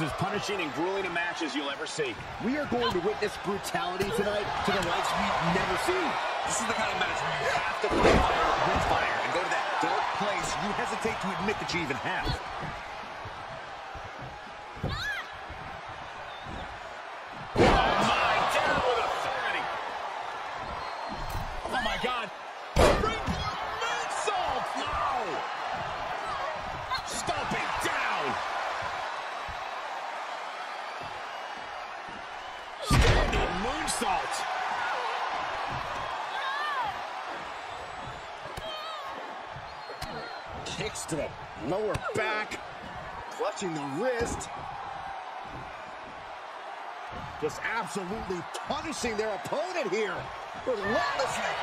as punishing and grueling a match as you'll ever see. We are going to witness brutality tonight to the likes we've never seen. This is the kind of match where you have to fight fire with fire and go to that dark place you hesitate to admit that you even have. Oh my, down with authority. Oh my God. Springboard moonsault. No. Stomping down. Standing moonsault. Kicks to the lower back, clutching the wrist. Just absolutely punishing their opponent here relentlessly.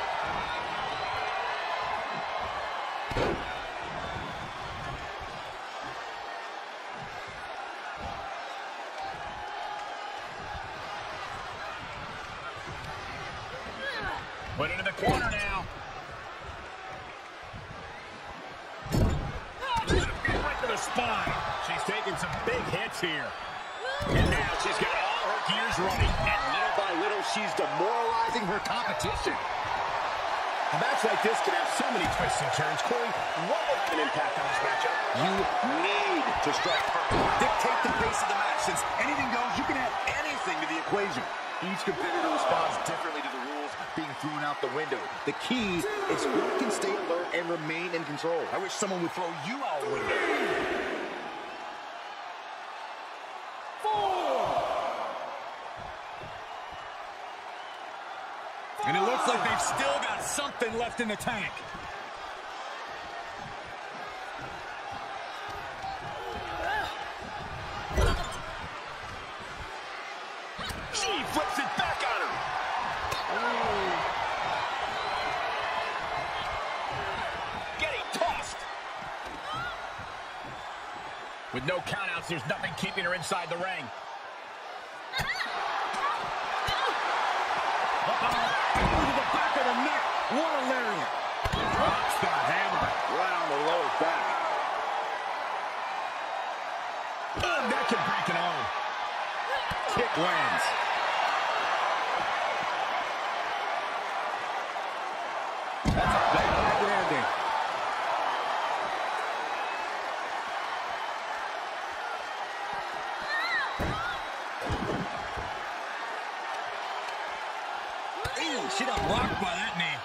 Put into the corner now. Right to the spine. She's taking some big hits here. And now she's got all her gears running. And little by little, she's demoralizing her competition. A match like this can have so many twists and turns. Corey, what will have an impact on this matchup? You need to strike first. Dictate the pace of the match. Since anything goes, you can add anything to the equation. Each competitor responds differently to the rules being thrown out the window. The key is who can stay alert and remain in control. I wish someone would throw you out the window. 4. And it looks like they've still got something left in the tank. She flips it back on her. Getting tossed. With no countouts, there's nothing keeping her inside the ring. Into the back of the neck. What a lariat. Drops the hammer. Right on the lower back. Oh, that can break an arm. Kick lands. That's a bad ending. She got rocked by that knee.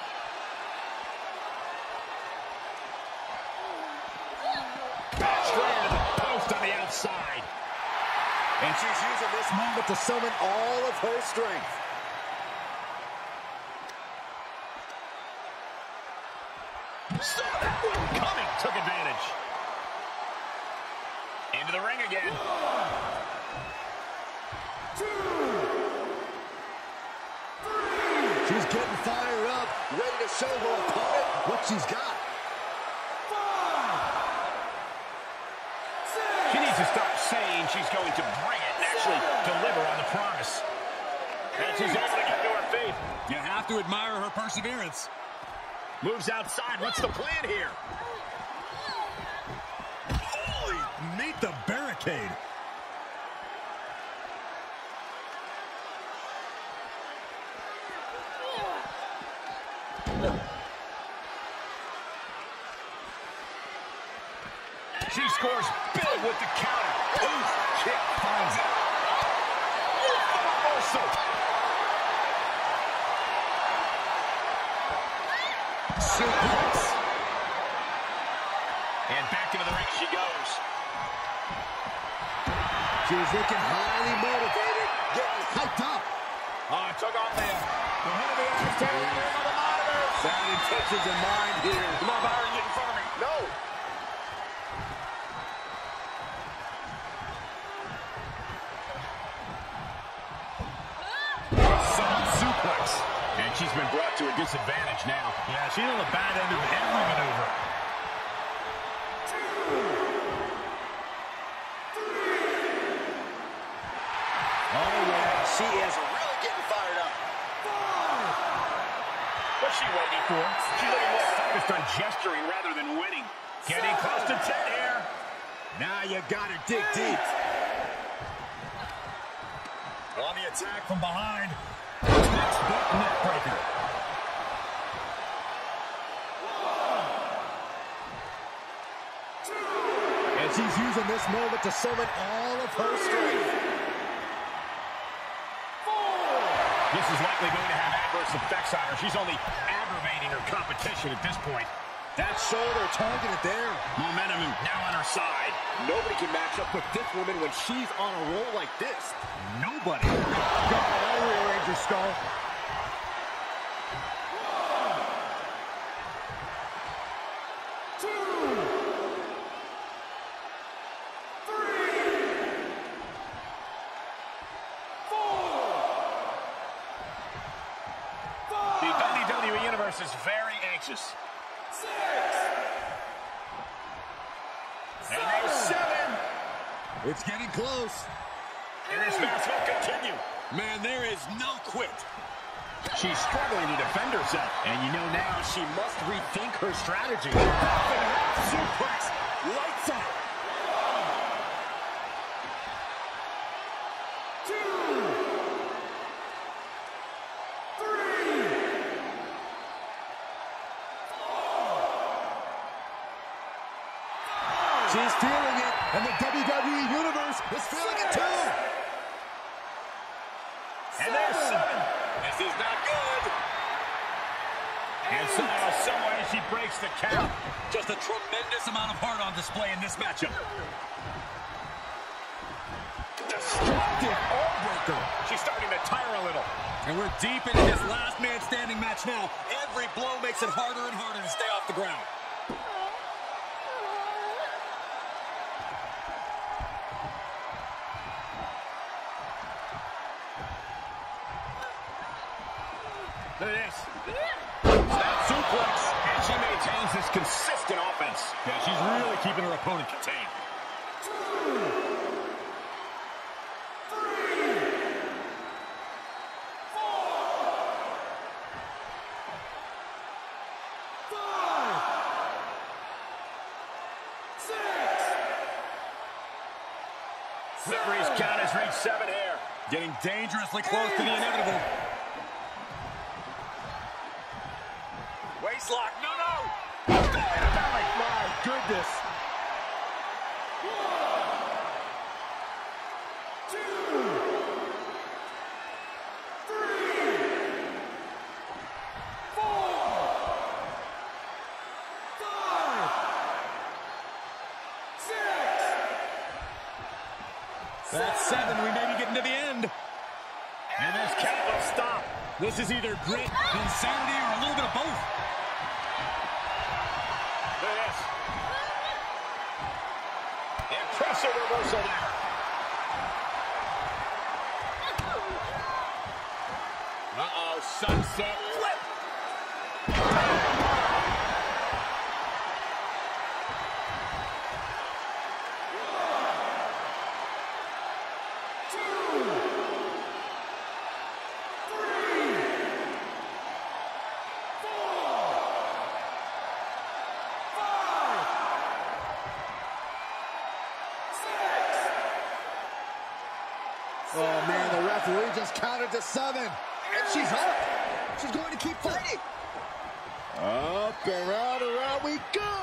Straight into the post on the outside. And she's using this moment to summon all of her strength. Saw that one coming. Took advantage. Into the ring again. 2. She's getting fired up, ready to show her opponent what she's got. 5. 6. She needs to stop saying she's going to bring it and actually deliver on the promise. And she's able to get to her feet. You have to admire her perseverance. Moves outside. What's the plan here? Holy, meet the barricade. She scores big with the counter. Ooh, kick finds it. Reversal. Suplex. And back into the ring she goes. She's looking highly motivated, getting hyped up. Oh, took off the head of the axe tail on the monitors. Bad intentions in mind here. Come on, Byron, get in front of me. No. Suplex. And she's been brought to a disadvantage now. Yeah, she's on the bad end of every maneuver. 2. 3. Oh, yeah. She is really getting fired up. 4. What's she waiting for? She's looking more focused on gesturing rather than winning. Getting close to 10 here. Now you gotta dig deep. attack from behind. Textbook neck breaker. And she's using this moment to summon all of her strength. This is likely going to have adverse effects on her. She's only aggravating her competition at this point. That shoulder targeted there. Momentum now on her side. Nobody can match up with this woman when she's on a roll like this. Nobody. Go, I'll rearrange your skull. The WWE Universe is very anxious. 6. And there's 7. It's getting close. And this match will continue. Man, there is no quit. She's struggling to defend herself. And you know now she must rethink her strategy. Suplex. Lights out. 2. 3. 4. She's feeling it, and the WWE Universe is feeling it too. And there's 7. This is not good. And somehow, someway, she breaks the count. Just a tremendous amount of heart on display in this matchup. Destructive arm breaker. She's starting to tire a little. And we're deep into this last man standing match now. Every blow makes it harder and harder to stay off the ground. Look at this. Snap suplex. And she maintains this consistent offense. Yeah, she's really keeping her opponent contained. 2. 3. 4. 5. 6. Referee's count has reached 7 here. Getting dangerously close to the inevitable. Waistlock, no. My goodness. 1. 2. 3. 4. 5. 6. That's 7. We may be getting to the end. And this count will stop. This is either grit, insanity, or a little bit of both. Look at this. Impressive reversal there. Uh-oh, sunset flip. Oh, man, the referee just counted to 7. And she's up. She's going to keep fighting. Up and around we go.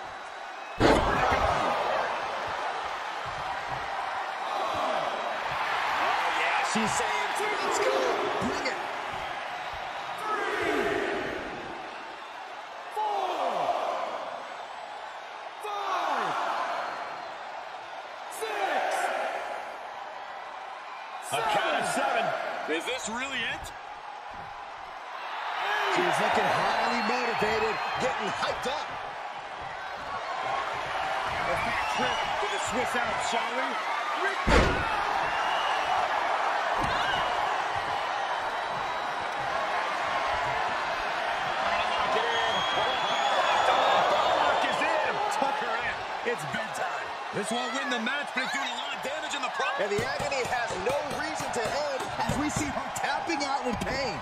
Oh, yeah, she's saying, Let's go. Bring it. 3. 4. 5. 6. a count of 7. Is this really it? She's looking highly motivated, getting hyped up. A big trip to the Swiss Alps, shall we? It's bedtime. This won't win the match, but it's doing a lot of damage in the process. And the agony has no reason to end as we see her tapping out in pain.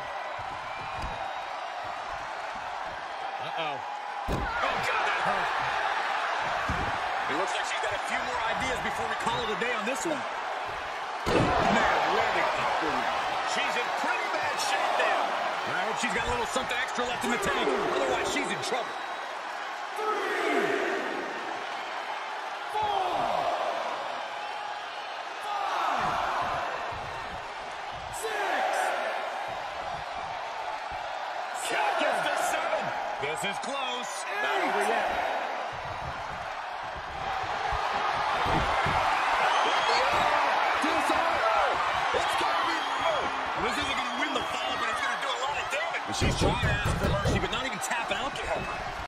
Uh-oh. Oh, God, that hurt. It looks like she's got a few more ideas before we call it a day on this one. Man, landing upward. hope she's got a little something extra left in the tank. Otherwise, she's in trouble. 3, 4, 5, 6. Count gets to 7. This is close. Not over yet. This isn't going to win the fall, but it's going to do a lot of damage. She's trying to ask for mercy, but not